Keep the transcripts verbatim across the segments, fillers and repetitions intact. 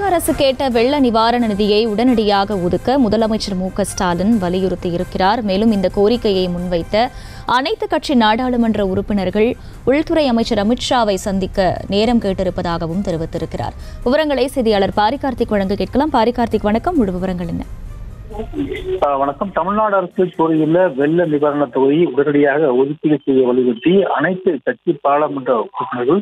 அரசு கேட்ட வெள்ள நிவாரண நிதியை உடனடியாக ஒதுக்க முதலமைச்சர் மு க ஸ்டாலின் வலியுறுத்தியிருக்கிறார். மேலும் இந்த கோரிக்கையை முன்வைத்த அனைத்து கட்சி நாடாளுமன்ற உறுப்பினர்கள் உள்துறை அமைச்சர் அமித்ஷாவை சந்திக்க நேரம் கேட்டிருப்பதாகவும் தெரிவித்திருக்கிறார். விவரங்களை செய்தியாளர் பாரிகார்த்திக் வழங்க கேட்கலாம். பாரிகார்த்திக், வணக்கம். முழு விவரங்கள் என்ன? வணக்கம். தமிழ்நாடு அரசு கோரியுள்ள வெள்ள நிவாரண தொகையை உடனடியாக ஒதுக்கீடு செய்ய வலியுறுத்தி அனைத்து கட்சி பாராளுமன்ற உறுப்பினர்கள்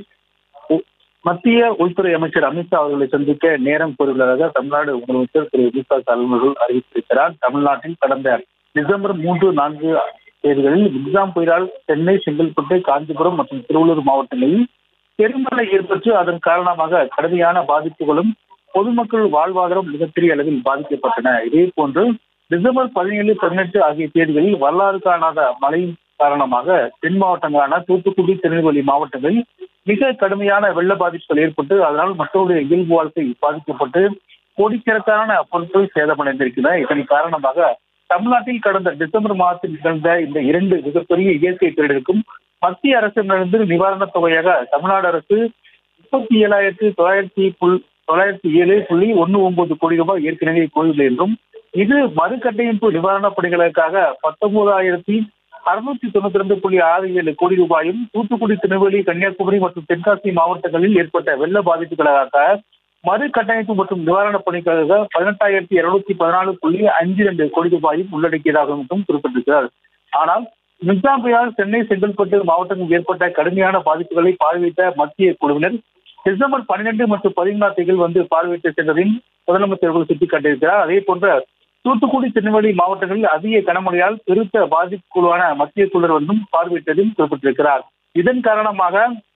மத்திய உள்துறை அமைச்சர் அமித்ஷா அவர்களை சந்திக்க நேரம் கோரியுள்ளதாக தமிழ்நாடு முதலமைச்சர் திரு மு க ஸ்டாலின் அவர்கள் அறிவித்திருக்கிறார். தமிழ்நாட்டில் கடந்த டிசம்பர் மூன்று நான்கு தேதிகளில் மிக்ஜாம் புயலால் சென்னை, செங்கல்பட்டு, காஞ்சிபுரம் மற்றும் திருவள்ளூர் மாவட்டங்களில் பெருமழை ஏற்பட்டு அதன் காரணமாக கடுமையான பாதிப்புகளும் பொதுமக்கள் வாழ்வாதாரம் மிகப்பெரிய அளவில் பாதிக்கப்பட்டன. இதே போன்று டிசம்பர் பதினேழு பதினெட்டு ஆகிய தேதிகளில் வரலாறு காணாத மழையின் காரணமாக தென் மாவட்டங்களான தூத்துக்குடி, திருநெல்வேலி மாவட்டங்களில் மிக கடுமையான வெள்ள பாதிப்புகள் ஏற்பட்டு அதனால் மக்களுடைய இயல்பு வாழ்க்கை பாதிக்கப்பட்டு கோடிக்கணக்கான பொருட்கள் சேதமடைந்திருக்கின்றன. இதன் காரணமாக தமிழ்நாட்டில் கடந்த டிசம்பர் மாதத்தில் நிகழ்ந்த இந்த இரண்டு மிகப்பெரிய இயற்கை பேரிடருக்கும் மத்திய அரசிடமிருந்து நிவாரணத் தொகையாக தமிழ்நாடு அரசு முப்பத்தி ஏழாயிரத்தி தொள்ளாயிரத்தி தொள்ளாயிரத்தி ஏழு புள்ளி ஒன்னு ஒன்பது கோடி ரூபாய் ஏற்கனவே கோரியுள்ளது என்றும் இது மறுகட்டமைப்பு நிவாரணப் பணிகளுக்காக பத்தொன்பதாயிரத்தி அறுநூத்தி தொண்ணூத்தி ரெண்டு புள்ளி ஆறு ஏழு கோடி ரூபாயும் தூத்துக்குடி, திருநெல்வேலி, கன்னியாகுமரி மற்றும் தென்காசி மாவட்டங்களில் ஏற்பட்ட வெள்ள பாதிப்புகளுக்காக மறு கட்டமைப்பு மற்றும் நிவாரணப் பணிக்காக பதினெட்டாயிரத்தி இருநூத்தி பதினாலு புள்ளி அஞ்சு ரெண்டு கோடி ரூபாயும் உள்ளடக்கியதாக மட்டும் குறிப்பிட்டிருக்கிறார். ஆனால் மிக்ஜாம் புயலால் சென்னை, செங்கல்பட்டு மாவட்டங்களில் ஏற்பட்ட கடுமையான பாதிப்புகளை பார்வையிட்ட மத்திய குழுவினர் டிசம்பர் பன்னிரண்டு மற்றும் பதிமூணாம் தேதியில் வந்து பார்வையிட்டு சென்றதையும் முதலமைச்சர்கள் சுட்டிக்காட்டியிருக்கிறார். அதே போன்ற தூத்துக்குடி, திருநெல்வேலி மாவட்டங்களில் அதிக கனமழையால் பெருத்த பாதிப்புக்குள்ளான மத்திய குழுவினர் வந்தும் பார்வையிட்டதையும் குறிப்பிட்டிருக்கிறார். இதன் காரணமாக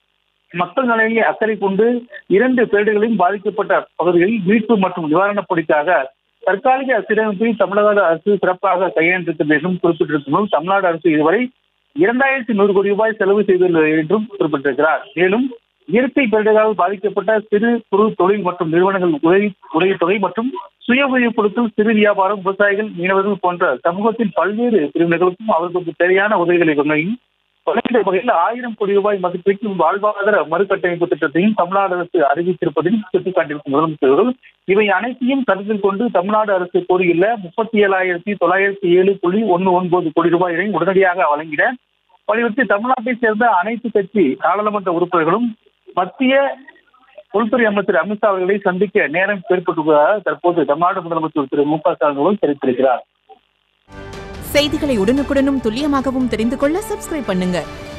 மக்கள் நலனில் அக்கறை கொண்டு இரண்டு பேரிடர்களிலும் பாதிக்கப்பட்ட பகுதிகளில் மீட்பு மற்றும் நிவாரணப் பணிக்காக தற்காலிக சீரமைப்பை தமிழ்நாடு அரசு சிறப்பாக கையாண்டிருக்கிறது என்றும் குறிப்பிட்டிருக்கும். தமிழ்நாடு அரசு இதுவரை இரண்டாயிரத்தி நூறு கோடி ரூபாய் செலவு செய்துள்ளது என்றும் குறிப்பிட்டிருக்கிறார். மேலும் இயற்கை பேரிடர்களால் பாதிக்கப்பட்ட சிறு குறு தொழில் மற்றும் நிறுவனங்கள் உதவி உதவித்தொகை மற்றும் சுய உதவிக் குழுக்கள், சிறு வியாபாரம், விவசாயிகள், மீனவர்கள் போன்ற சமூகத்தின் பல்வேறு பிரிவினர்களுக்கும் அவர்களுக்கு தேவையான உதவிகளை வழங்கிய வகையில் ஆயிரம் கோடி ரூபாய் மதிப்பீட்டு வாழ்வாதார மறுகட்டமைப்பு திட்டத்தையும் தமிழ்நாடு அரசு அறிவித்திருப்பதையும் சுட்டிக்காட்டியிருக்கும் முதலமைச்சர்கள் இவை அனைத்தையும் கருத்தில் கொண்டு தமிழ்நாடு அரசு கோரியுள்ள முப்பத்தி ஏழாயிரத்தி தொள்ளாயிரத்தி ஏழு புள்ளி ஒன்னு ஒன்பது கோடி ரூபாயை உடனடியாக வழங்கிட வலியுறுத்தி தமிழ்நாட்டை சேர்ந்த அனைத்து கட்சி நாடாளுமன்ற உறுப்பினர்களும் மத்திய உள்துறை அமைச்சர் அமித்ஷா அவர்களை சந்திக்க நேரம் ஏற்பட்டுள்ளதாக தற்போது தமிழ்நாடு முதலமைச்சர் திரு மு க ஸ்டாலின் தெரிவித்திருக்கிறார். செய்திகளை உடனுக்குடனும் துல்லியமாகவும் தெரிந்து கொள்ள சப்ஸ்கிரைப் பண்ணுங்க.